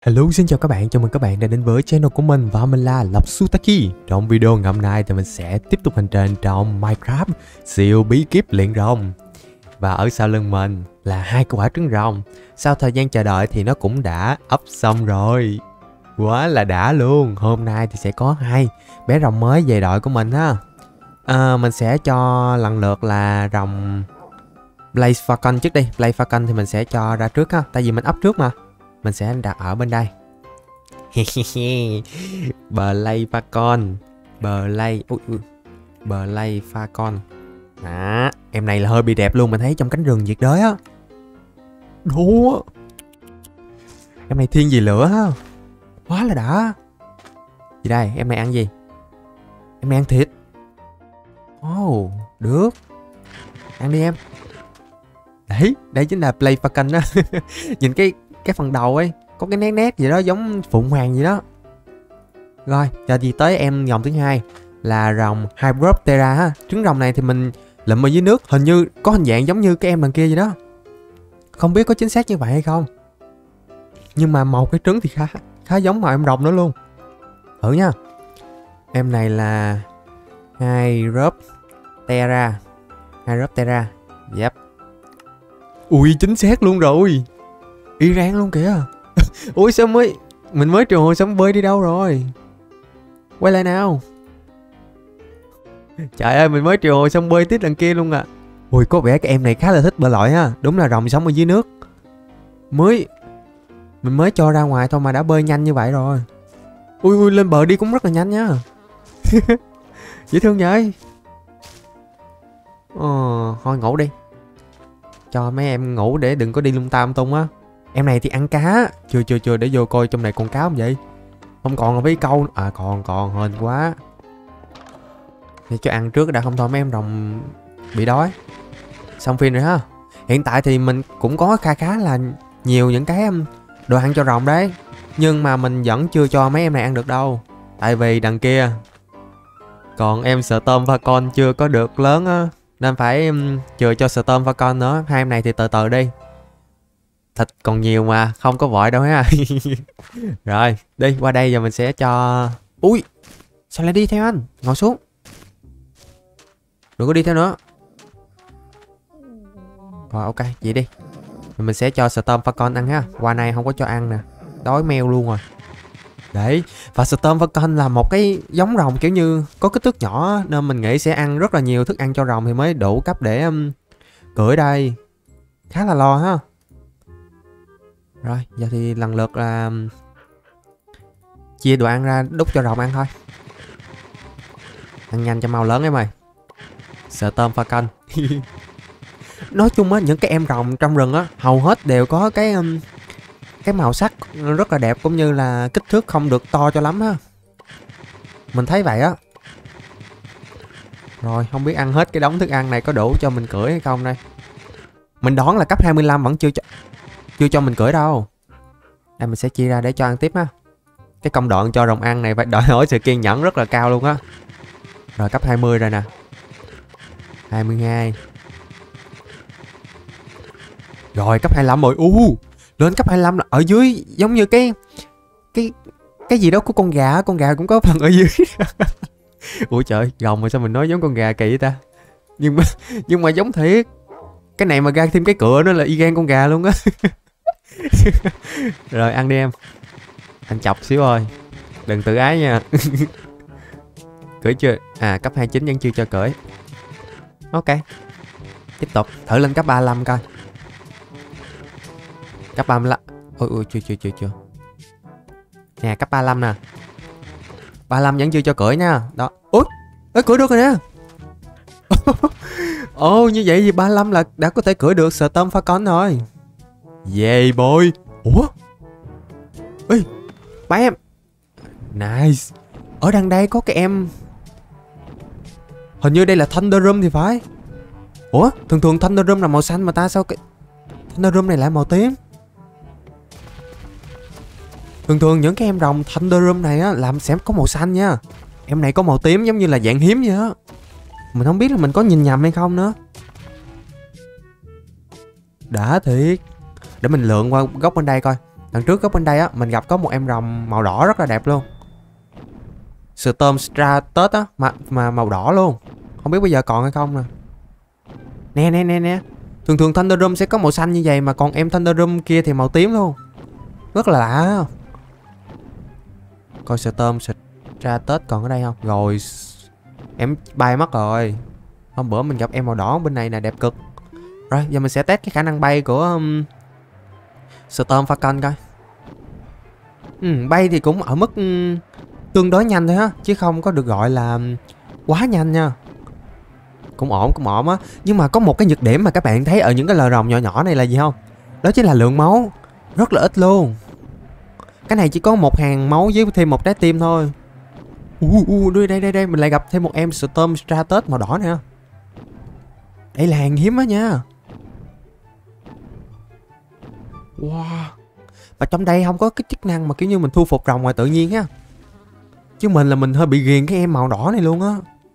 Hello, xin chào các bạn, chào mừng các bạn đã đến với channel của mình và mình là Lộc Sutaki. Trong video ngày hôm nay thì mình sẽ tiếp tục hành trình trong Minecraft siêu bí kíp luyện rồng. Và ở sau lưng mình là hai quả trứng rồng. Sau thời gian chờ đợi thì nó cũng đã ấp xong rồi. Quá là đã luôn. Hôm nay thì sẽ có hai bé rồng mới về đội của mình ha. Mình sẽ cho lần lượt là rồng Blaze Falcon trước đi. Blaze Falcon thì mình sẽ cho ra trước ha, tại vì mình ấp trước mà. Mình sẽ đặt ở bên đây. Blaze Falcon. Blaze Falcon. Đó, em này là hơi bị đẹp luôn, mình thấy trong cánh rừng nhiệt đới á. Đố. Em này thiên về lửa á. Quá là đã. Gì đây, em này ăn gì? Em này ăn thịt. Ồ, được. Ăn đi em. Đấy, đây chính là Blaze Falcon á. Nhìn cái phần đầu ấy có cái nét nét gì đó giống phụng hoàng gì đó. Rồi giờ thì tới em dòng thứ hai là rồng Hydroptera ha. Trứng rồng này thì mình lượm ở dưới nước, hình như có hình dạng giống như cái em đằng kia vậy đó, không biết có chính xác như vậy hay không, nhưng mà màu cái trứng thì khá giống màu em rồng nữa luôn. Thử nha. Em này là Hydroptera. Yep. Ui, chính xác luôn rồi, y rang luôn kìa. Ui sao mình mới trừ hồi xong bơi đi đâu rồi? Quay lại nào. Trời ơi, mình mới trừ hồi xong bơi tiếp đằng kia luôn à. Ui, có vẻ cái em này khá là thích bơi lội ha. Đúng là rồng sống ở dưới nước. Mình mới cho ra ngoài thôi mà đã bơi nhanh như vậy rồi. Ui, lên bờ đi cũng rất là nhanh nha. Dễ thương vậy. Thôi ngủ đi, cho mấy em ngủ để đừng có đi lung tam tung á. Em này thì ăn cá. Chưa để vô coi trong này còn cá không vậy. Không còn là với câu. À còn hên quá. Để cho ăn trước đã, không thôi mấy em rồng bị đói. Xong phim rồi ha. Hiện tại thì mình cũng có khá là nhiều những cái đồ ăn cho rồng đấy, nhưng mà mình vẫn chưa cho mấy em này ăn được đâu. Tại vì đằng kia còn em Storm Falcon chưa có được lớn á, nên phải chừa cho Storm Falcon nữa. Hai em này thì từ từ đi, thịt còn nhiều mà, không có vội đâu ha. Rồi đi qua đây, giờ mình sẽ cho. Ui, sao lại đi theo anh? Ngồi xuống, đừng có đi theo nữa. Rồi ok, vậy đi. Mình sẽ cho Storm Falcon ăn ha. Qua này không có cho ăn nè, đói meo luôn rồi. Đấy, và Storm Falcon là một cái giống rồng kiểu như có kích thước nhỏ, nên mình nghĩ sẽ ăn rất là nhiều thức ăn cho rồng thì mới đủ cấp để cưỡi đây. Khá là lo ha. Rồi, giờ thì lần lượt là chia đồ ăn ra đút cho rồng ăn thôi. Ăn nhanh cho mau lớn em ơi. Storm Falcon. Nói chung á, những cái em rồng trong rừng á hầu hết đều có cái màu sắc rất là đẹp, cũng như là kích thước không được to cho lắm ha. Mình thấy vậy á. Rồi, không biết ăn hết cái đống thức ăn này có đủ cho mình cưỡi hay không đây. Mình đoán là cấp 25 vẫn chưa cho mình cưỡi đâu. Đây mình sẽ chia ra để cho ăn tiếp ha. Cái công đoạn cho rồng ăn này phải đòi hỏi sự kiên nhẫn rất là cao luôn á. Rồi cấp 20 rồi nè. 22. Rồi cấp 25 rồi. Lên cấp 25 là ở dưới giống như cái gì đó của con gà cũng có phần ở dưới. Ủa trời, rồng mà sao mình nói giống con gà kỳ vậy ta? Nhưng mà giống thiệt. Cái này mà ra thêm cái cựa nữa là y gan con gà luôn á. Rồi ăn đi em. Anh chọc xíu thôi, đừng tự ái nha. Cưỡi chưa? À cấp 29 vẫn chưa cho cưỡi. Ok, tiếp tục thử lên cấp 35 coi. Cấp 35. Ui chưa. Nè cấp 35 nè. 35 vẫn chưa cho cưỡi nha. Đó. Ui, cưỡi được rồi nè. Như vậy thì 35 là đã có thể cưỡi được Storm Falcon rồi. Yeah boy. Ủa? Ê, ba em. Nice. Ở đằng đây có cái em. Hình như đây là Thunderum thì phải. Ủa? Thường Thunderum là màu xanh mà ta sao cái Thunderum này lại màu tím? Thường những cái em rồng Thunderum này á làm sẽ có màu xanh nha. Em này có màu tím giống như là dạng hiếm vậy á. Mình không biết là mình có nhìn nhầm hay không nữa. Đã thiệt. Để mình lượn qua góc bên đây coi. Lần trước góc bên đây á, mình gặp có một em rồng màu đỏ rất là đẹp luôn. Storm Stratus á, mà màu đỏ luôn. Không biết bây giờ còn hay không nè. Nè. Thường Thunderdrum sẽ có màu xanh như vậy, mà còn em Thunderdrum kia thì màu tím luôn. Rất là lạ. Coi Storm Stratus còn ở đây không? Rồi, em bay mất rồi. Hôm bữa mình gặp em màu đỏ bên này nè, đẹp cực. Rồi, giờ mình sẽ test cái khả năng bay của Storm Falcon coi. Bay thì cũng ở mức tương đối nhanh thôi ha, chứ không có được gọi là quá nhanh nha. Cũng ổn á. Nhưng mà có một cái nhược điểm mà các bạn thấy ở những cái lờ rồng nhỏ nhỏ này là gì không? Đó chính là lượng máu. Rất là ít luôn. Cái này chỉ có một hàng máu với thêm một trái tim thôi. Đây. Mình lại gặp thêm một em Storm Stratus màu đỏ nè. Đây là hàng hiếm á nha. Wow. Và trong đây không có cái chức năng mà kiểu như mình thu phục rồng ngoài tự nhiên á. Chứ mình là mình hơi bị ghiền cái em màu đỏ này luôn á.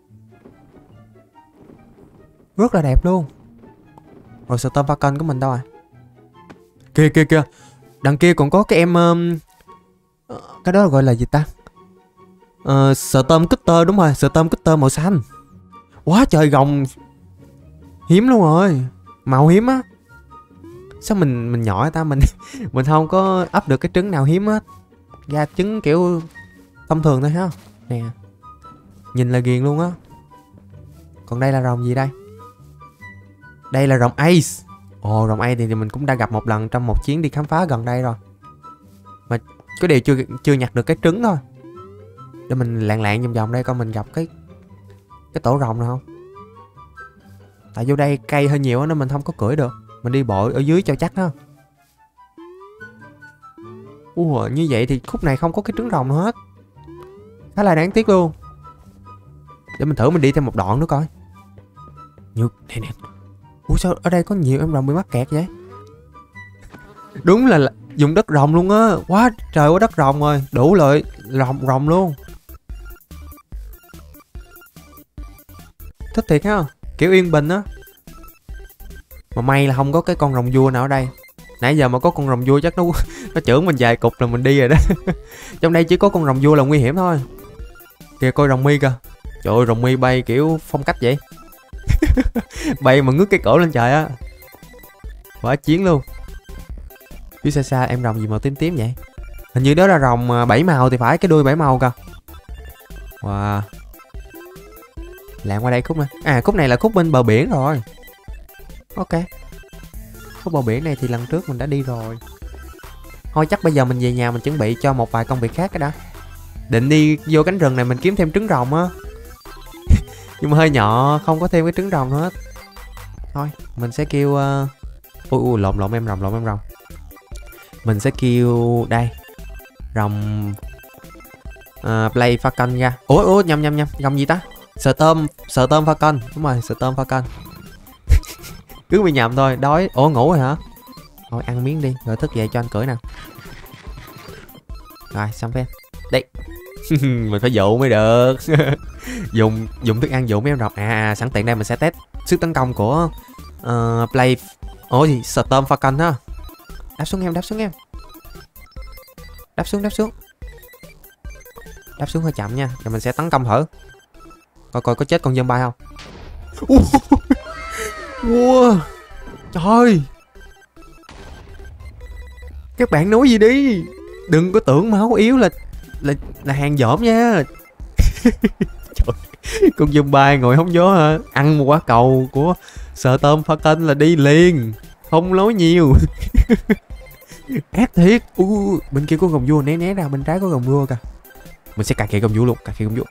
Rất là đẹp luôn. Rồi Storm Falcon của mình đâu rồi? Kìa. Đằng kia còn có cái em cái đó gọi là gì ta? Storm Cutter, đúng rồi. Storm Cutter màu xanh. Quá trời rồng hiếm luôn rồi. Màu hiếm á. Sao mình nhỏ ta, mình không có ấp được cái trứng nào hiếm hết. Ra trứng kiểu thông thường thôi ha. Nè. Nhìn là ghiền luôn á. Còn đây là rồng gì đây? Đây là rồng Ace. Ồ, rồng Ace thì mình cũng đã gặp một lần trong một chuyến đi khám phá gần đây rồi. Mà có điều chưa nhặt được cái trứng thôi. Để mình lạng vòng đây coi mình gặp cái tổ rồng nào không. Tại vô đây cây hơi nhiều nên mình không có cưỡi được. Mình đi bộ ở dưới cho chắc đó. Như vậy thì khúc này không có cái trứng rồng nữa hết. Khá là đáng tiếc luôn. Để mình thử mình đi thêm một đoạn nữa coi. Nè. Sao ở đây có nhiều em rồng bị mắc kẹt vậy? Đúng là dùng đất rồng luôn á. Quá trời quá đất rồng rồi. Đủ loại rồng luôn. Thích thiệt ha. Kiểu yên bình á. Mà may là không có cái con rồng vua nào ở đây. Nãy giờ mà có con rồng vua chắc nó chưởng mình vài cục là mình đi rồi đó. Trong đây chỉ có con rồng vua là nguy hiểm thôi. Kìa coi rồng mi kìa. Trời ơi, rồng mi bay kiểu phong cách vậy. Bay mà ngước cái cổ lên trời á. Quá chiến luôn. Phía xa em rồng gì màu tím vậy? Hình như đó là rồng 7 màu thì phải, cái đuôi 7 màu kìa. Wow. Lạng qua đây khúc này. Khúc này là khúc bên bờ biển rồi. Ok. Khúc bờ biển này thì lần trước mình đã đi rồi. Thôi chắc bây giờ mình về nhà mình chuẩn bị cho một vài công việc khác cái đã. Định đi vô cánh rừng này mình kiếm thêm trứng rồng á. Nhưng mà hơi nhỏ, không có thêm cái trứng rồng hết. Thôi, mình sẽ kêu lộn em rồng. Mình sẽ kêu đây. Rồng Play Falcon ra. Nhầm. Rồng gì ta? Storm Falcon. Đúng rồi, Storm Falcon. Cứ bị nhầm thôi, đói. Ngủ rồi hả? Thôi ăn miếng đi, rồi thức dậy cho anh cưỡi nào. Rồi, xong phép. Đây. Mình phải dụ mới được. dùng thức ăn dụ mấy em rồng. Sẵn tiện đây mình sẽ test sức tấn công của Play. Storm Falcon ha. Đáp xuống em. Đáp xuống hơi chậm nha. Rồi mình sẽ tấn công thử. Coi có chết con zombie không. Wow. Trời. Các bạn nói gì đi. Đừng có tưởng máu yếu là hàng dởm nha. Trời. Con zombie ngồi hóng gió hả? Ăn một quả cầu của Storm Falcon là đi liền. Không nói nhiều. Ác thiệt. Bên kia có rồng vua, né ra, bên trái có rồng vua kìa. Mình sẽ cà khịa rồng vua luôn,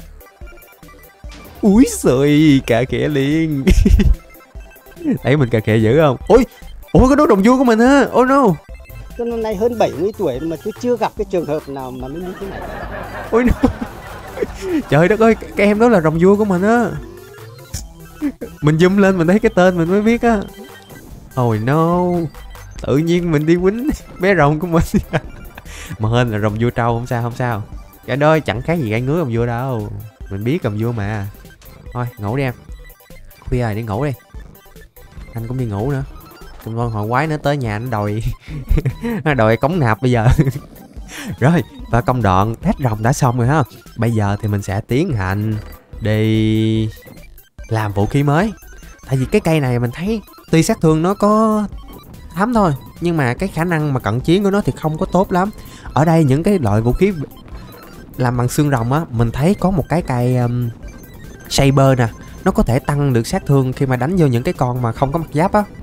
Úi giời, cà khịa liền. Thấy mình cà khịa dữ không? Ôi cái đó rồng vua của mình á. Oh no. Tôi năm nay hơn 70 tuổi mà tôi chưa gặp cái trường hợp nào mà nó như thế này. Ôi no. Trời đất ơi, cái em đó là rồng vua của mình á. Mình zoom lên mình thấy cái tên mình mới biết á. Oh no. Tự nhiên mình đi quýnh bé rồng của mình. Mà hên là rồng vua trâu, không sao. Cái đó chẳng khác gì gai ngứa rồng vua đâu. Mình biết rồng vua mà. Thôi ngủ đi em. Khuya rồi đi ngủ đi. Anh cũng đi ngủ nữa. con họ quái nó tới nhà nó đòi nó đòi cống nạp bây giờ. Rồi, và công đoạn test rồng đã xong rồi ha. Bây giờ thì mình sẽ tiến hành đi làm vũ khí mới. Tại vì cái cây này mình thấy tuy sát thương nó có thấm thôi, nhưng mà cái khả năng mà cận chiến của nó thì không có tốt lắm. Ở đây những cái loại vũ khí làm bằng xương rồng á, mình thấy có một cái cây Saber nè, nó có thể tăng được sát thương khi mà đánh vô những cái con mà không có mặt giáp á.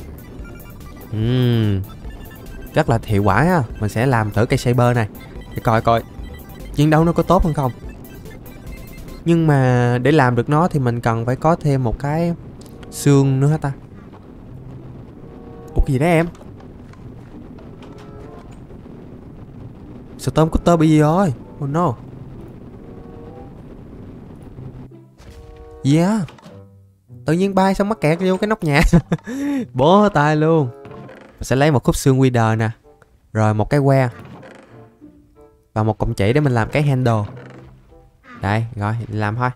Rất là hiệu quả á. Mình sẽ làm thử cây Saber này để coi coi chiến đấu nó có tốt hơn không. Nhưng mà để làm được nó thì mình cần phải có thêm một cái xương nữa hả ta? Ủa cái gì đấy em? Stormcutter bị gì rồi? Oh no. Yeah. Tự nhiên bay xong mắc kẹt vô cái nóc nhà. Bó tay luôn. Mình sẽ lấy một khúc xương Wither nè, rồi một cái que và một cọng chỉ để mình làm cái handle. Đây, rồi làm thôi.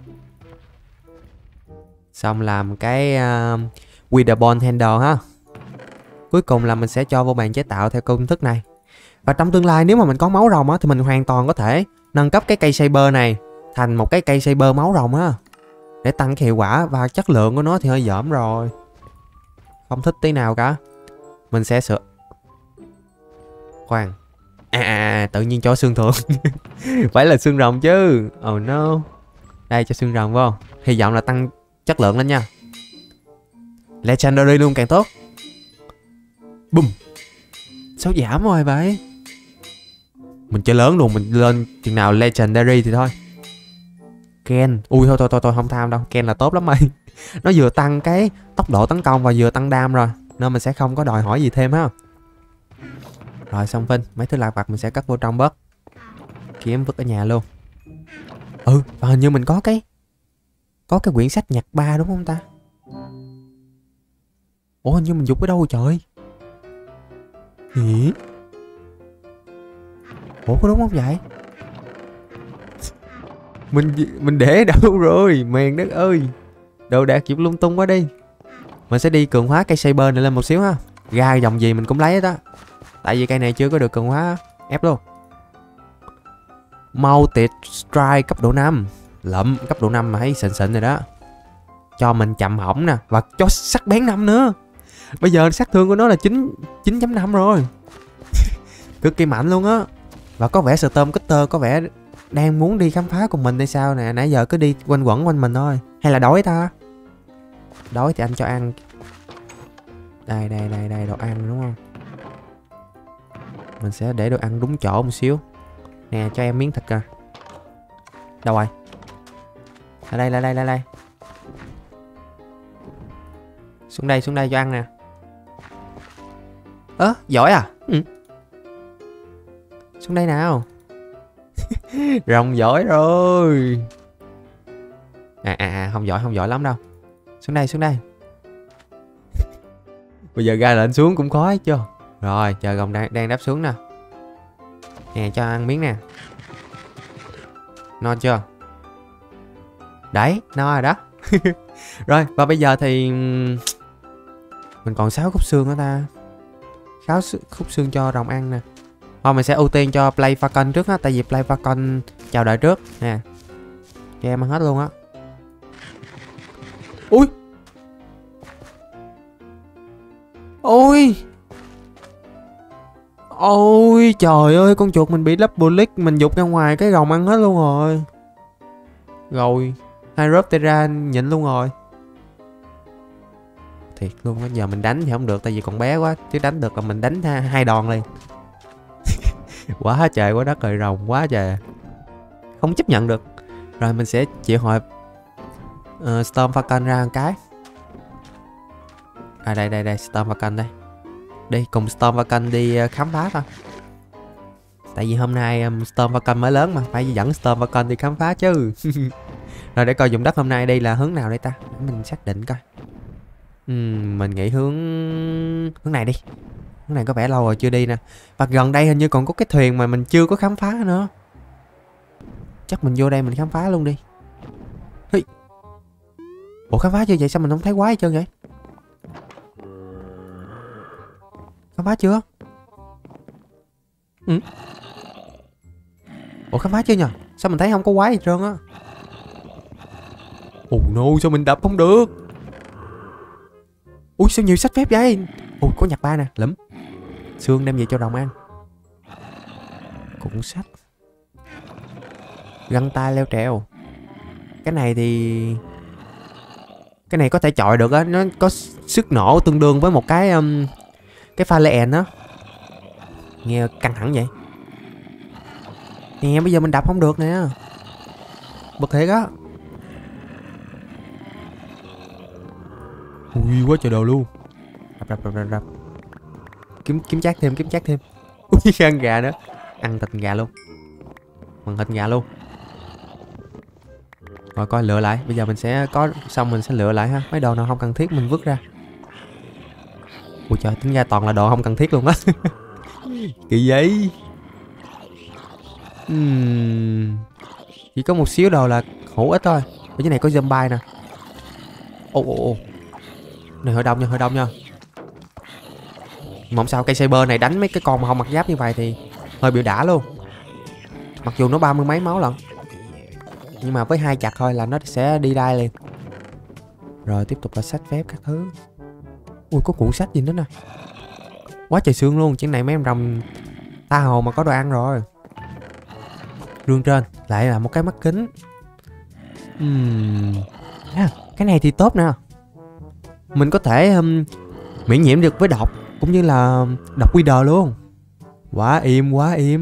Xong làm cái Witherbone handle ha. Cuối cùng là mình sẽ cho vô bàn chế tạo theo công thức này. Và trong tương lai nếu mà mình có máu rồng á, thì mình hoàn toàn có thể nâng cấp cái cây Saber này thành một cái cây Saber máu rồng á, để tăng cái hiệu quả và chất lượng của nó thì hơi dởm rồi. Không thích tí nào cả. Mình sẽ sửa. Khoan. Tự nhiên cho xương thường. Phải là xương rồng chứ. Oh no. Đây cho xương rồng vô. Hy vọng là tăng chất lượng lên nha. Legendary luôn càng tốt. Bùm. Sao giảm rồi vậy? Mình chơi lớn luôn. Mình lên chừng nào Legendary thì thôi. Ken. Ui thôi không tham đâu. Ken là tốt lắm mày. Nó vừa tăng cái tốc độ tấn công và vừa tăng đam rồi, nên mình sẽ không có đòi hỏi gì thêm ha. Rồi xong Vinh, mấy thứ lặt vặt mình sẽ cất vô trong bớt. Kiếm vứt ở nhà luôn. Và hình như mình có cái quyển sách nhặt 3 đúng không ta? Ủa hình như mình dục ở đâu rồi trời? Hỉ? Ủa có đúng không vậy? Mình để đâu rồi? Mèn đất ơi. Đồ đạc chụp lung tung quá đi. Mình sẽ đi cường hóa cây Saber này lên một xíu ha. Ra dòng gì mình cũng lấy hết á. Tại vì cây này chưa có được cường hóa. Ép luôn. Multi Strike cấp độ 5. Lậm cấp độ 5 mà thấy xịn xịn rồi đó. Cho mình chậm hỏng nè. Và cho sắc bén 5 nữa. Bây giờ sát thương của nó là 9.5 rồi. Cực kỳ mạnh luôn á. Và có vẻ Stormcutter có vẻ đang muốn đi khám phá cùng mình hay sao nè. Nãy giờ cứ đi quanh quẩn quanh mình thôi. Hay là đói ta? Đói thì anh cho ăn. Đây đồ ăn đúng không? Mình sẽ để đồ ăn đúng chỗ một xíu. Nè cho em miếng thịt kìa. Đâu rồi? Lại đây. Xuống đây cho ăn nè. Giỏi à? Xuống đây nào. Rồng giỏi rồi. Không giỏi lắm đâu. Xuống đây. Bây giờ ra lên xuống cũng khó chưa. Rồi chờ rồng đang đáp xuống nè. Nè cho ăn miếng nè. No chưa? Đấy no rồi đó. Rồi và bây giờ thì mình còn 6 khúc xương nữa ta. 6 khúc xương cho rồng ăn nè. Thôi mình sẽ ưu tiên cho Play Falcon trước á. Tại vì Play Falcon chào đợi trước nè. Cho em ăn hết luôn á. Ôi trời ơi, con chuột mình bị double click, mình dục ra ngoài cái rồng ăn hết luôn rồi. Rồi Hydroptera nhịn luôn rồi. Thiệt luôn á, giờ mình đánh thì không được tại vì còn bé quá, chứ đánh được là mình đánh 2 đòn liền. Quá trời quá đất rồi, rồng quá trời. Không chấp nhận được. Rồi mình sẽ triệu hồi Storm Falcon ra một cái. Đây Storm Falcon đây. Đi cùng Storm Falcon đi khám phá thôi. Tại vì hôm nay Storm Falcon mới lớn mà, phải dẫn Storm Falcon đi khám phá chứ. Rồi để coi vùng đất hôm nay đây là hướng nào đây ta. Để mình xác định coi. Mình nghĩ hướng này đi. Hướng này có vẻ lâu rồi chưa đi nè. Và gần đây hình như còn có cái thuyền mà mình chưa có khám phá nữa. Chắc mình vô đây mình khám phá luôn đi. Ủa khám phá chưa vậy, sao mình không thấy quái hết trơn vậy? Khám phá chưa? Ừ. Ủa khám phá chưa nhờ? Sao mình thấy không có quái gì trơn á? Oh no, sao mình đập không được? Ui sao nhiều sách phép vậy? Ui có nhặt ba nè, lẫm. Xương đem về cho rồng ăn. Cuộn sách. Găng tay leo trèo. Cái này thì... cái này có thể chọi được á. Nó có sức nổ tương đương với một cái pha lê á. Nghe căng thẳng vậy. Nè bây giờ mình đập không được nè. Bực thiệt á. Ui quá trời đồ luôn. Rập. Kiếm chát thêm. Ui ăn gà nữa. Ăn thịt gà luôn. Bằng thịt gà luôn. Rồi coi lựa lại. Bây giờ mình sẽ có xong mình sẽ lựa lại ha. Mấy đồ nào không cần thiết mình vứt ra. Ui trời, tính ra toàn là đồ không cần thiết luôn á. Kỳ vậy. Chỉ có một xíu đồ là hữu ích thôi. Ở dưới này có zombie nè. Ồ. Này hơi đông nha. Mà không sao, cây saber này đánh mấy cái con mà không mặc giáp như vậy thì hơi bị đã luôn. Mặc dù nó 30 mấy máu lận, nhưng mà với 2 chặt thôi là nó sẽ đi đai liền. Rồi tiếp tục là sách phép các thứ. Ui có cuộn sách gì nữa nè. Quá trời xương luôn. Chuyện này mấy em rồng tha hồ mà có đồ ăn rồi. Rương trên lại là một cái mắt kính. Cái này thì tốt nè. Mình có thể miễn nhiễm được với độc, cũng như là độc Wither luôn. Quá im.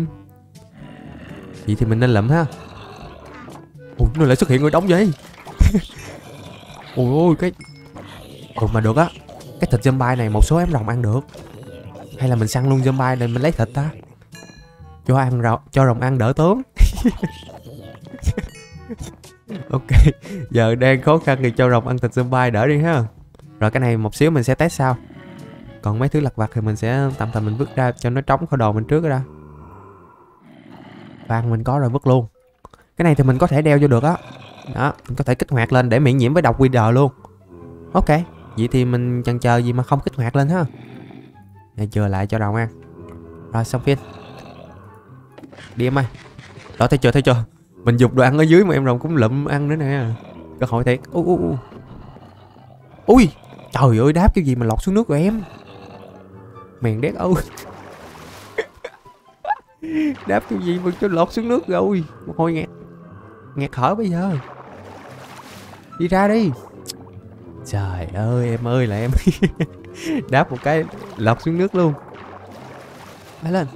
Vậy thì mình nên lượm ha. Ủa nó lại xuất hiện người đóng vậy. Ôi cái... Ủa mà được á. Cái thịt zombie này một số em rồng ăn được. Hay là mình săn luôn zombie để mình lấy thịt ta. Cho rồng ăn đỡ tốn. Ok. Giờ đang khó khăn thì cho rồng ăn thịt zombie đỡ đi ha. Rồi cái này một xíu mình sẽ test sau. Còn mấy thứ lặt vặt thì mình sẽ tạm thời mình vứt ra cho nó trống khỏi đồ mình trước ra. Vàng mình có rồi vứt luôn. Cái này thì mình có thể đeo vô được á. Đó, mình có thể kích hoạt lên để miễn nhiễm với độc Wither luôn. Ok, vậy thì mình chần chờ gì mà không kích hoạt lên ha. Để chừa lại cho rồng ăn. Rồi xong phim. Đi em ơi. Đó thấy chưa. Mình dục đồ ăn ở dưới mà em rồng cũng lụm ăn nữa nè. Cơ hội thiệt. Ui trời ơi, đáp cái gì mà lọt xuống nước rồi em. Mèn đét ơi. Đáp cái gì mà cho lọt xuống nước rồi. Một hồi nghẹt thở bây giờ. Đi ra đi. Trời ơi em ơi là em. Đáp một cái lọt xuống nước luôn. Bay lên.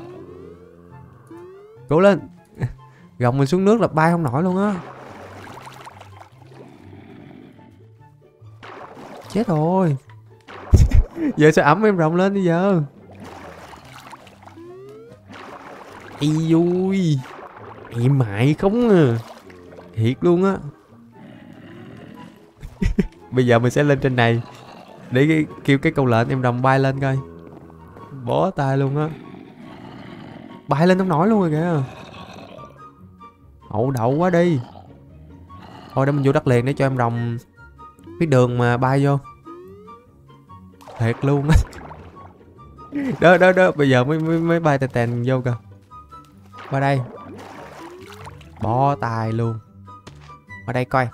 Cố lên. Gồng mình xuống nước là bay không nổi luôn á. Chết rồi. Giờ sao ẩm em rồng lên bây giờ. Ý ui. Em mại không à. Thiệt luôn á. Bây giờ mình sẽ lên trên này để kêu cái câu lệnh em rồng bay lên coi. Bó tay luôn á. Bay lên không nổi luôn rồi kìa. Hậu đậu quá đi. Thôi để mình vô đất liền để cho em rồng biết đường mà bay vô. Thiệt luôn á. Đó. Bây giờ mới bay tèn vô kìa. Qua đây. Bó tay luôn. Qua đây coi.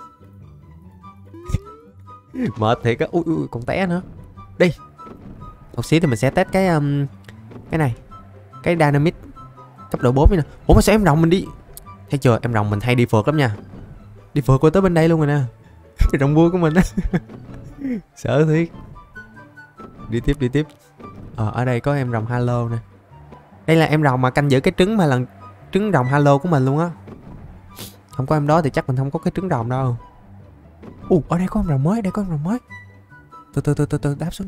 Mệt thiệt á. Ui còn té nữa. Đi. Một xíu thì mình sẽ test cái này. Cái dynamite cấp độ 4 nè. Ủa mà sao em rồng mình đi. Thấy chưa, em rồng mình hay đi phượt lắm nha. Đi phượt qua tới bên đây luôn rồi nè. Cái rồng vua của mình á. Sợ thiệt. Đi tiếp. Ở đây có em rồng halo nè. Đây là em rồng mà canh giữ cái trứng mà lần trứng rồng halo của mình luôn á. Không có em đó thì chắc mình không có cái trứng rồng đâu. Ở đây có em rồng mới, Từ đáp xuống.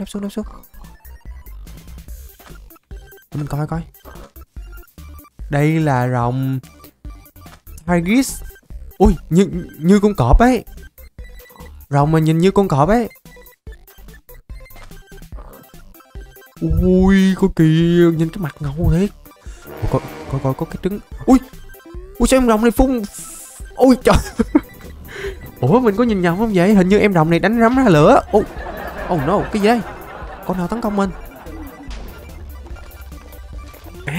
Để mình coi. Đây là rồng Tigris. Ui như con cọp ấy. Rồng mà nhìn như con cọp ấy. Ui có kìa, nhìn cái mặt ngầu thiệt. Coi có cái trứng. Ui sao em rồng này phun. Ui trời. Ủa mình có nhìn nhầm không vậy? Hình như em rồng này đánh rắm ra lửa. Oh no, cái gì đây? Con nào tấn công mình?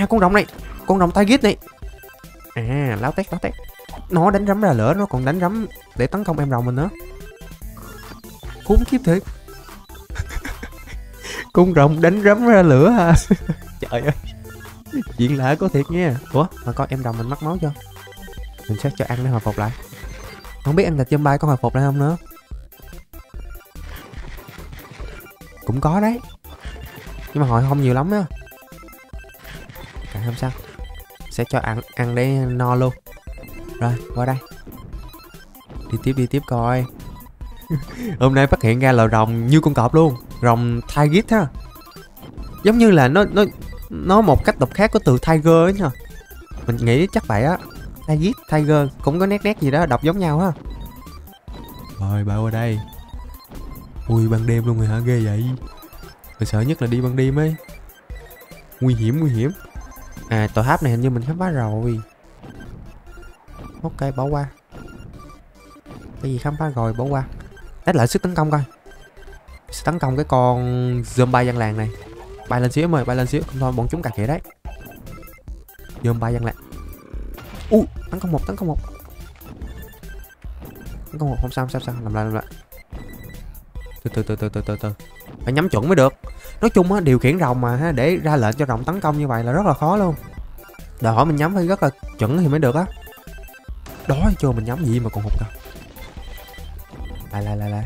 À con rồng này, con rồng Target này. À láo tét. Nó đánh rắm ra lửa, nó còn đánh rắm để tấn công em rồng mình nữa. Khốn kiếp thiệt. Con rồng đánh rắm ra lửa à. Trời ơi, chuyện lạ có thiệt nha. Ủa mà coi em rồng mình mắc máu chưa? Mình sẽ cho ăn để hồi phục lại. Không biết ăn thịt zombie có hồi phục lại không nữa. Cũng có đấy, nhưng mà hồi không nhiều lắm á. Không sao, sẽ cho ăn để no luôn. Rồi qua đây, đi tiếp coi. Hôm nay phát hiện ra là rồng như con cọp luôn, rồng Target ha. Giống như là nó một cách đọc khác của từ Tiger ấy nha. Mình nghĩ chắc vậy á. Target, Tiger cũng có nét gì đó đọc giống nhau ha. Rồi bao qua đây. Ui ban đêm luôn rồi hả, ghê vậy. Mình sợ nhất là đi ban đêm ấy. Nguy hiểm. À tòa tháp này hình như mình khám phá rồi. Ok bỏ qua. Cái gì khám phá rồi bỏ qua. Test lại sức tấn công coi. Sẽ tấn công cái con zombie dân làng này. Bay lên xíu mời, bay lên xíu. Không thôi bọn chúng cà khịa đấy. Zombie dân làng. Tấn công một. Tấn công một không sao. Làm lại. Từ. Phải nhắm chuẩn mới được. Nói chung á, điều khiển rồng mà ha, để ra lệnh cho rồng tấn công như vậy là rất là khó luôn. Đòi hỏi mình nhắm phải rất là chuẩn thì mới được á. Đó chưa, mình nhắm gì mà còn hụt đâu. Lại.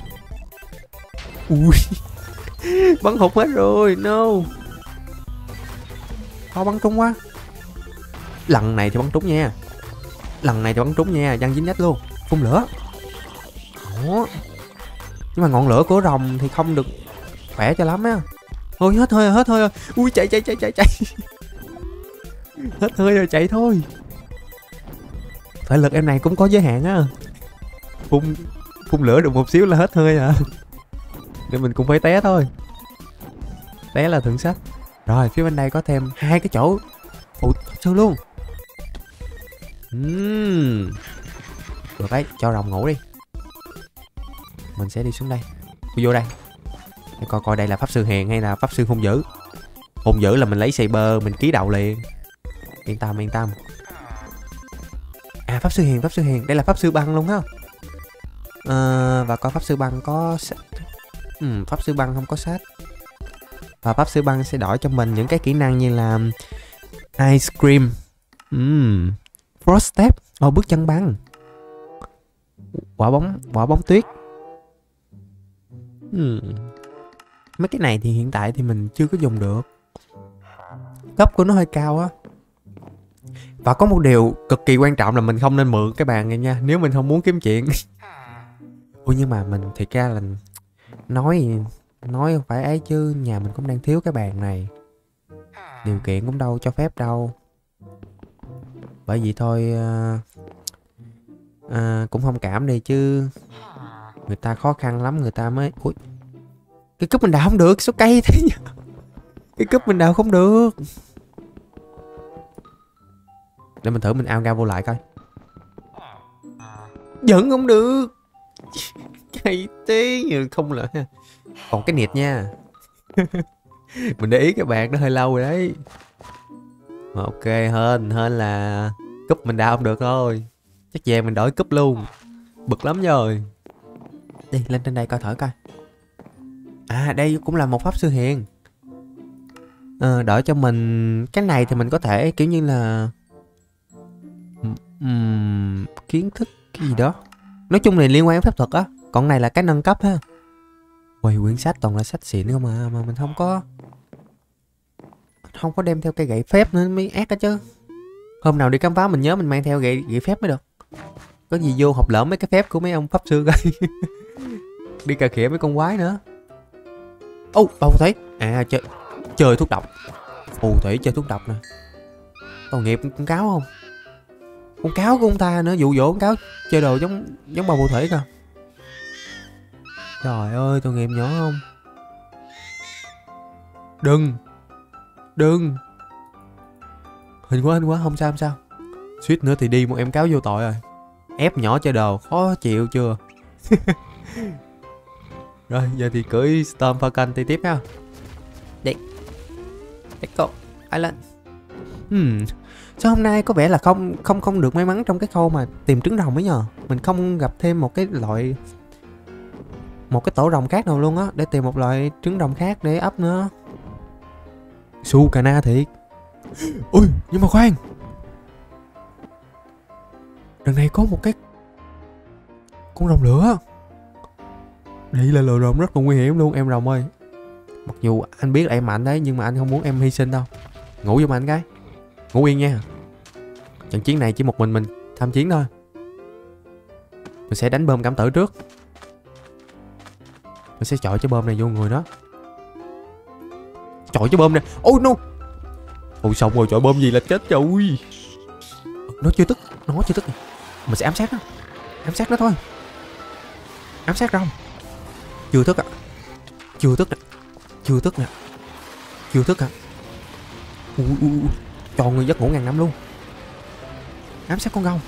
Ui. Bắn hụt hết rồi, no. Khó bắn trúng quá. Lần này thì bắn trúng nha. Văng dính nét luôn. Phun lửa. Đó. Nhưng mà ngọn lửa của rồng thì không được khỏe cho lắm á. Ôi hết hơi rồi. Ui chạy. Hết hơi rồi, chạy thôi. Thể lực em này cũng có giới hạn á. Phun lửa được một xíu là hết hơi à. Nên mình cũng phải té thôi. Té là thượng sách. Rồi phía bên đây có thêm 2 cái chỗ phụ sư luôn. Được đấy, cho rồng ngủ đi. Mình sẽ đi xuống đây. Vô đây. Để coi đây là pháp sư hèn hay là pháp sư hung dữ. Hung dữ là mình lấy saber mình ký đầu liền. Yên tâm. À pháp sư hèn, đây là pháp sư băng luôn ha. Và coi pháp sư băng có pháp sư băng không có sách. Và pháp sư băng sẽ đổi cho mình những cái kỹ năng như là Ice Cream, Frost Step, bước chân băng, quả bóng tuyết. Mấy cái này thì hiện tại thì mình chưa có dùng được. Cấp của nó hơi cao á. Và có một điều cực kỳ quan trọng là mình không nên mượn cái bàn này nha, nếu mình không muốn kiếm chuyện. Ui nhưng mà mình thiệt ra là nói không phải ấy chứ, nhà mình cũng đang thiếu cái bàn này. Điều kiện cũng đâu cho phép đâu. Bởi vì thôi cũng thông cảm đi chứ. Người ta khó khăn lắm người ta mới. Ui, cái cúp mình đào không được, số cây thế nhỉ. Cái cúp mình đào không được. Để mình thử mình ao ra vô lại coi. Vẫn không được. Cây tí không lợi. Còn cái nhiệt nha. Mình để ý cái bạn nó hơi lâu rồi đấy. Ok, hên là cúp mình đào không được thôi. Chắc về mình đổi cúp luôn. Bực lắm rồi. Đi lên trên đây coi thử coi. À đây cũng là một pháp sư hiền. Đổi cho mình cái này thì mình có thể kiểu như là kiến thức cái gì đó. Nói chung là liên quan đến phép thuật á. Còn này là cái nâng cấp ha. Ui quyển sách toàn là sách xịn không mà mình không có đem theo cây gậy phép nữa mới ác đó chứ. Hôm nào đi khám phá mình nhớ mình mang theo gậy phép mới được. Có gì vô học lỡ mấy cái phép của mấy ông pháp sư coi. Đi cà khịa mấy con quái nữa. Phù thủy. À chơi thuốc độc. Phù thủy chơi thuốc độc nè. Tội nghiệp con cáo không? Con cáo của ông ta nữa, dụ dỗ con cáo chơi đồ giống bà phù thủy kìa. Trời ơi tội nghiệp nhỏ không? Đừng. Hình quá không sao. Suýt nữa thì đi một em cáo vô tội rồi. Ép nhỏ chơi đồ khó chịu chưa. Rồi giờ thì cưỡi Storm Falcon đi tiếp ha. Đi. Let's go. Island. Sao hôm nay có vẻ là không được may mắn trong cái khâu mà tìm trứng rồng ấy nhờ. Mình không gặp thêm một cái tổ rồng khác nào luôn á, để tìm một loại trứng rồng khác để ấp nữa. Su cà na thiệt. Ui, nhưng mà khoan, đằng này có một cái con rồng lửa. Đây là lò rồng rất là nguy hiểm luôn em rồng ơi. Mặc dù anh biết là em mạnh đấy, nhưng mà anh không muốn em hy sinh đâu. Ngủ giùm anh cái. Ngủ yên nha. Trận chiến này chỉ một mình tham chiến thôi. Mình sẽ đánh bom cảm tử trước. Mình sẽ chọi cái bom này vô người nó. Chọi cái bom này. Oh no. Ôi xong rồi, chọi bom gì là chết rồi. Nó chưa tức. Mình sẽ ám sát nó. Ám sát nó thôi. Ám sát rồng. Chưa tức ạ. Chưa tức ạ. Cho người giấc ngủ ngàn năm luôn. Ám sát con rồng.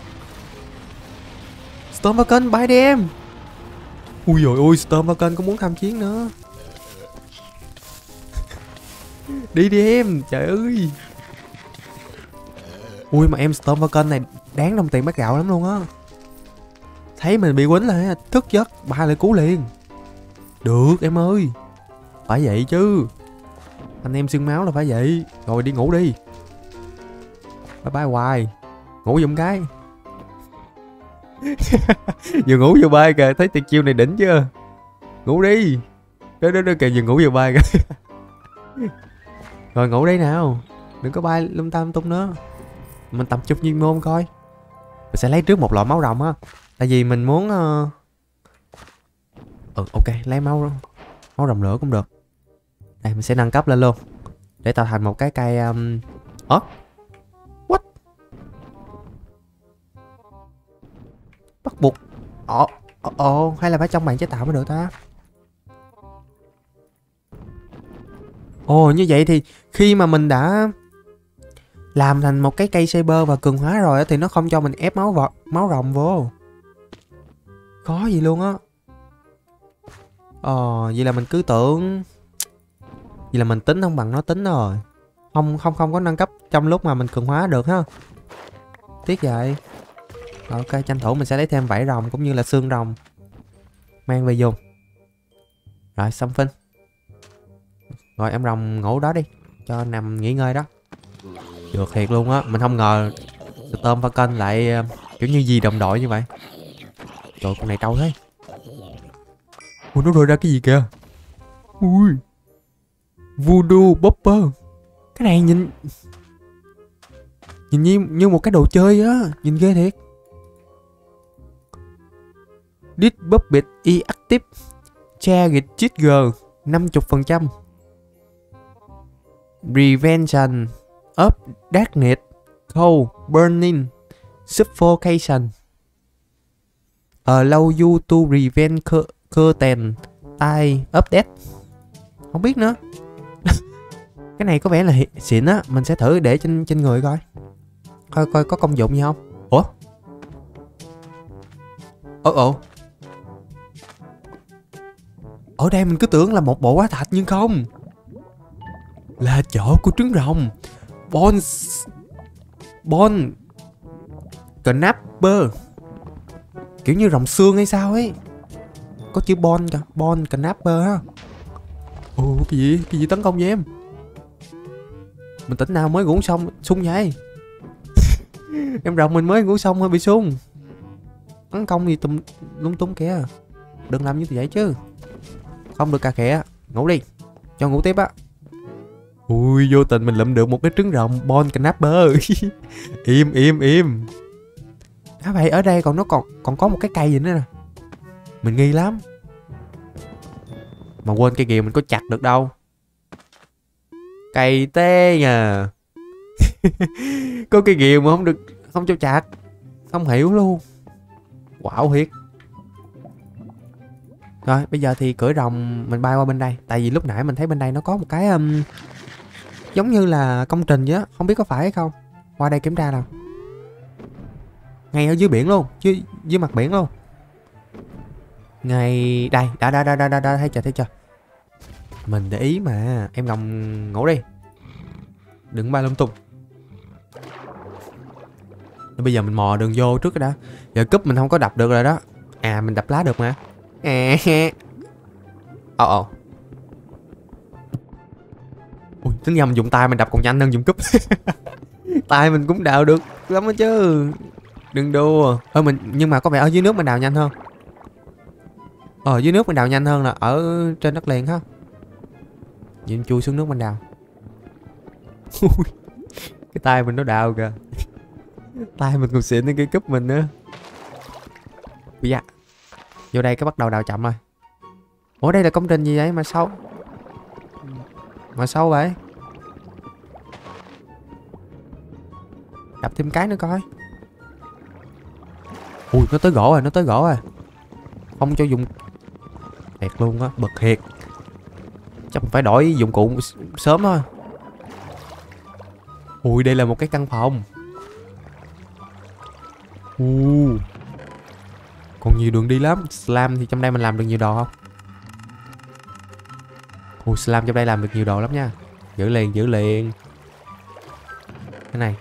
Storm Falcon bye đi em. Ui dồi ôi, Storm Falcon có muốn tham chiến nữa. Đi em, trời ơi. Ui mà em Storm Falcon này đáng đồng tiền bát gạo lắm luôn á. Thấy mình bị quýnh là thức giấc, ba lại cứu liền. Được em ơi. Phải vậy chứ. Anh em xương máu là phải vậy. Rồi đi ngủ đi. Bye bye hoài. Ngủ giùm cái. Vừa ngủ vừa bay kìa. Thấy tuyệt chiêu này đỉnh chưa. Ngủ đi. Đó kìa, vừa ngủ vừa bay kìa. Rồi ngủ đi nào. Đừng có bay lung ta lung tung nữa. Mình tập trung chuyên môn coi. Mình sẽ lấy trước một loại máu rồng á. Tại vì mình muốn ok, lấy máu rồng lửa cũng được. Đây mình sẽ nâng cấp lên luôn. Để tạo thành một cái cây what? Bắt buộc hay là phải trong bàn chế tạo mới được ta? Như vậy thì khi mà mình đã làm thành một cái cây saber và cường hóa rồi thì nó không cho mình ép máu rồng vô. Khó gì luôn á. Vậy là mình cứ tưởng. Vậy là mình tính không bằng nó tính rồi. Không có nâng cấp trong lúc mà mình cường hóa được ha. Tiếc vậy. Ok, tranh thủ mình sẽ lấy thêm vảy rồng cũng như là xương rồng mang về dùng. Rồi xong phinh. Rồi em rồng ngủ đó đi, cho nằm nghỉ ngơi đó. Được thiệt luôn á. Mình không ngờ Storm Falcon lại kiểu như gì đồng đội như vậy. Trời, con này trâu thế. Ui, nó rơi ra cái gì kìa. Ui, Voodoo Bopper. Cái này nhìn như một cái đồ chơi á. Nhìn ghê thiệt. This puppet is active. Target trigger 50%. Prevention of darkness, cold, burning, suffocation. Allow you to prevent curtain time of death. Không biết nữa. Cái này có vẻ là xịn á. Mình sẽ thử để trên người coi. Coi có công dụng gì không. Ở đây mình cứ tưởng là một bộ hóa thạch nhưng không. Là chỗ của trứng rồng. Bon Knapper. Kiểu như rồng xương hay sao ấy. Có chữ Bon kìa. Bon Knapper ha. Cái gì tấn công với em. Mình tỉnh nào mới ngủ xong sung vậy. Em rồng mình mới ngủ xong hơi bị sung. Tấn công gì lung tung kìa. Đừng làm như vậy chứ. Không được cà khịa. Ngủ đi. Cho ngủ tiếp á. Ui, vô tình mình lụm được một cái trứng rồng Bon Knapper. Im. Vậy ở đây nó còn có một cái cây gì nữa nè. Mình nghi lắm. Mà quên cây kìa, mình có chặt được đâu. Cây tê nha. Có cây kìa mà không cho chặt. Không hiểu luôn. Wow thiệt. Rồi bây giờ thì cưỡi rồng mình bay qua bên đây. Tại vì lúc nãy mình thấy bên đây nó có một cái giống như là công trình vậy á. Không biết có phải hay không. Qua đây kiểm tra nào. Ngay ở dưới biển luôn. Dưới mặt biển luôn. Ngay đây. Đã thấy chưa. Mình để ý mà. Em rồng ngủ đi. Đừng bay lung tung. Bây giờ mình mò đường vô trước cái đã. Giờ cúp mình không có đập được rồi đó. À mình đập lá được mà. Ồ. Ui, tính ra mình dùng tay mình đập còn nhanh hơn dùng cúp. Tay mình cũng đào được lắm đó chứ. Đừng đùa. Nhưng mà có vẻ ở dưới nước mình đào nhanh hơn. Ở dưới nước mình đào nhanh hơn là ở trên đất liền ha. Nhìn chui xuống nước mình đào. Cái tay mình nó đào kìa. Tay mình còn xịn hơn cái cúp mình nữa. Bây giờ vô đây cái bắt đầu đào chậm rồi. Ủa đây là công trình gì vậy mà sâu? Mà sâu vậy? Đập thêm cái nữa coi. Ui nó tới gỗ rồi, nó tới gỗ rồi. Không cho dùng. Thiệt luôn á, bực thiệt. Chắc phải đổi dụng cụ sớm thôi. Ui đây là một cái căn phòng. Còn nhiều đường đi lắm. Slam thì trong đây mình làm được nhiều đồ không? Slam trong đây làm được nhiều đồ lắm nha. Giữ liền. Cái này.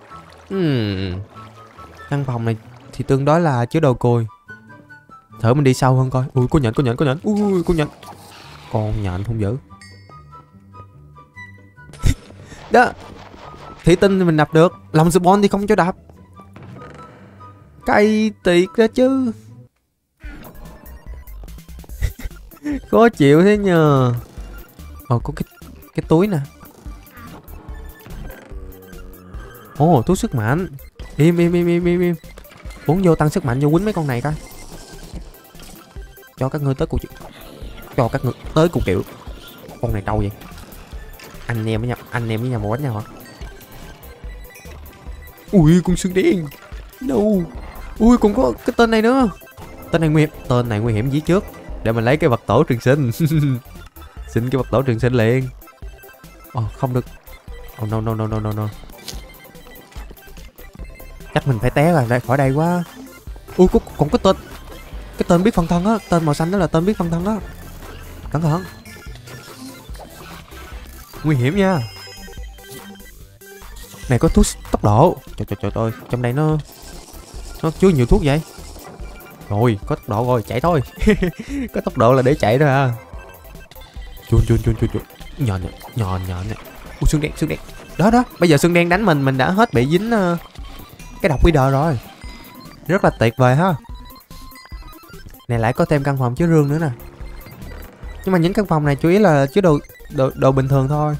Căn phòng này thì tương đối là chứa đồ cùi. Thử mình đi sâu hơn coi. Ui có nhện. Ui có nhện. Con nhện không giữ. Đó. Thủy tinh thì mình đập được. Lòng spawn thì không cho đập. Cay tiệt ra chứ. Khó chịu thế nhờ. Có cái túi nè. Túi sức mạnh. Im. Uống vô tăng sức mạnh vô quýnh mấy con này coi. Cho các ngươi tới cục kiểu. Con này trâu vậy. Anh em với nhau một đánh nhau hả? Ui con xương đen. No. Ui còn có cái tên này nữa. Tên này nguy hiểm dí trước. Để mình lấy cái vật tổ trường sinh. Xin cái vật tổ trường sinh liền. Không được. No. Chắc mình phải té rồi khỏi đây quá. Ui còn có tên. Cái tên biết phân thân á. Tên màu xanh đó là tên biết phân thân á. Cẩn thận. Nguy hiểm nha. Này có thuốc tốc độ. Trời ơi. Trong đây nó chứa nhiều thuốc vậy. Rồi có tốc độ rồi chạy thôi. Có tốc độ là để chạy thôi à. Chun. Nhọn. Ui xương đen. Đó. Bây giờ xương đen đánh mình đã hết bị dính cái độc leader rồi. Rất là tuyệt vời ha. Này lại có thêm căn phòng chứa rương nữa nè. Nhưng mà những căn phòng này chủ yếu là chứa đồ bình thường thôi.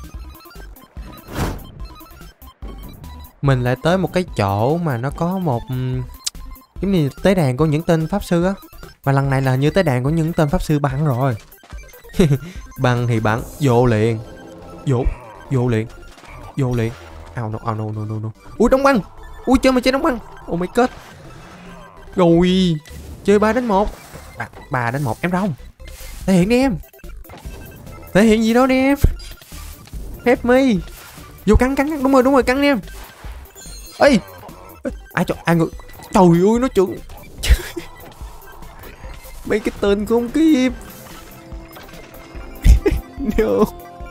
Mình lại tới một cái chỗ mà nó có một giống như tế đàn của những tên pháp sư á. Và lần này là như tế đàn của những tên pháp sư bắn rồi. Bắn thì bắn vô liền. Vô liền. No. Ui đóng băng. Ui chơi mà chơi đóng băng. Oh my god. Rồi. Chơi 3-1. 3-1 em rồng. Thể hiện đi em. Thể hiện gì đó đi em. Help me. Vô cắn. Đúng rồi cắn đi em. Ê. Ai ngược. Trời ơi nó chuẩn. Mấy cái tên không kịp. No.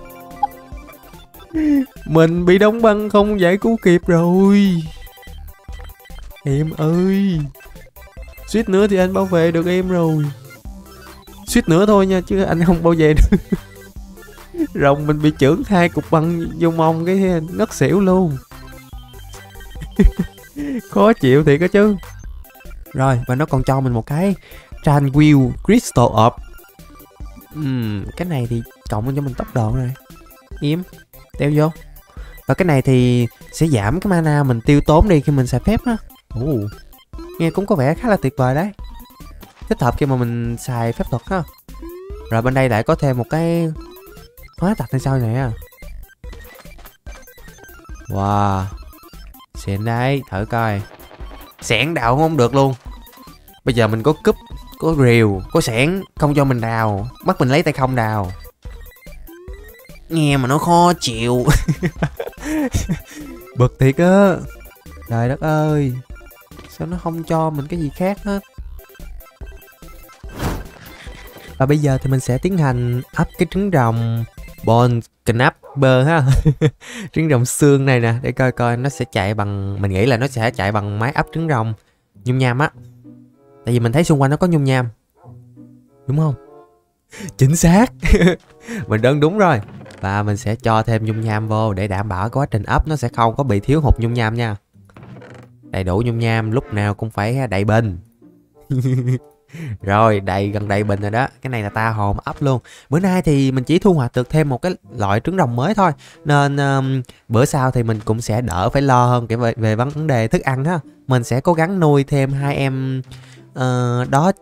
Mình bị đóng băng không giải cứu kịp rồi. Em ơi. Suýt nữa thì anh bảo vệ được em rồi. Suýt nữa thôi nha chứ anh không bảo vệ được. Rồng mình bị chưởng 2 cục băng vô mông cái ngất xỉu luôn. Khó chịu thiệt á chứ. Rồi và nó còn cho mình một cái Tranquil Crystal Orb. Cái này thì cộng cho mình tốc độ rồi. Im. Đeo vô. Và cái này thì sẽ giảm cái mana mình tiêu tốn đi khi mình xài phép á. Nghe cũng có vẻ khá là tuyệt vời đấy. Thích hợp khi mà mình xài phép thuật ha. Rồi bên đây lại có thêm một cái hóa tạch hay sao nè. Wow. Xịn đấy. Thử coi. Xẻng đào không được luôn. Bây giờ mình có cúp, có rìu, có xẻng. Không cho mình đào. Bắt mình lấy tay không đào. Nghe mà nó khó chịu. Bực thiệt á. Trời đất ơi. Sao nó không cho mình cái gì khác hết. Và bây giờ thì mình sẽ tiến hành ấp cái trứng rồng Bone Knapper ha. Trứng rồng xương này nè, để coi coi nó sẽ chạy bằng, mình nghĩ là nó sẽ chạy bằng máy ấp trứng rồng nhung nham á. Tại vì mình thấy xung quanh nó có nhung nham. Đúng không? Chính xác. Mình đoán đúng rồi. Và mình sẽ cho thêm nhung nham vô để đảm bảo quá trình ấp nó sẽ không có bị thiếu hụt nhung nham nha. Đầy đủ nhung nham lúc nào cũng phải đầy bình. Rồi, gần đầy bình rồi đó. Cái này là ta hồn ấp luôn. Bữa nay thì mình chỉ thu hoạch được thêm một cái loại trứng rồng mới thôi. Nên bữa sau thì mình cũng sẽ đỡ phải lo hơn về vấn đề thức ăn ha. Mình sẽ cố gắng nuôi thêm hai em. Đó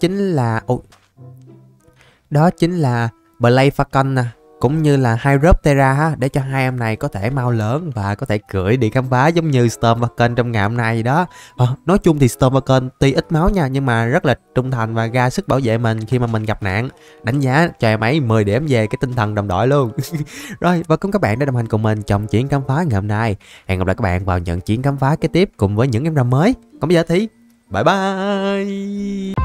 chính là Blade Falcon nè, cũng như là Hyroptera ha, để cho hai em này có thể mau lớn và có thể cưỡi đi khám phá giống như Storm Falcon trong ngày hôm nay vậy đó. Nói chung thì Storm Falcon tuy ít máu nha, nhưng mà rất là trung thành và ra sức bảo vệ mình khi mà mình gặp nạn. Đánh giá cho em ấy 10 điểm về cái tinh thần đồng đội luôn. Rồi, và cảm ơn các bạn đã đồng hành cùng mình trong chuyến khám phá ngày hôm nay. Hẹn gặp lại các bạn vào những chuyến khám phá kế tiếp cùng với những em rồng mới. Còn bây giờ thì bye bye.